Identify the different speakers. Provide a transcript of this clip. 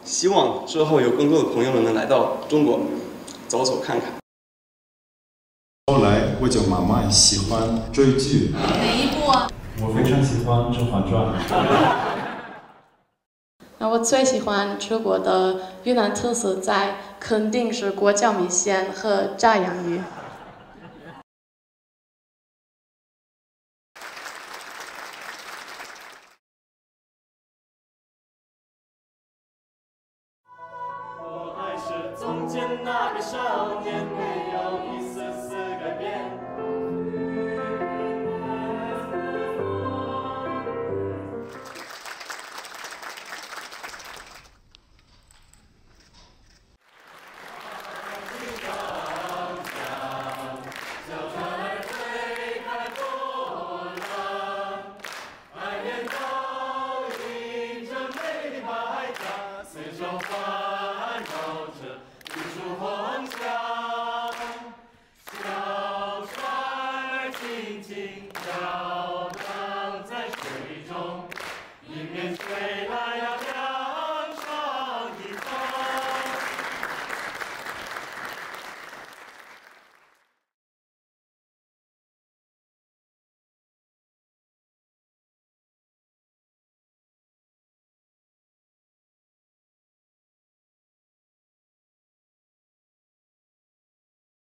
Speaker 1: 希望之后有更多的朋友们能来到中国走走看看。
Speaker 2: 后来我就慢慢喜欢追剧。
Speaker 3: 哪一部啊？
Speaker 2: 我非常喜欢《甄嬛传》。
Speaker 4: 那我最喜欢出国的越南特色菜肯定是锅叫米线和炸洋芋。
Speaker 5: 我还是从前那个少年，没有一丝丝改变。四周环绕着一束红霞，小船儿轻轻飘。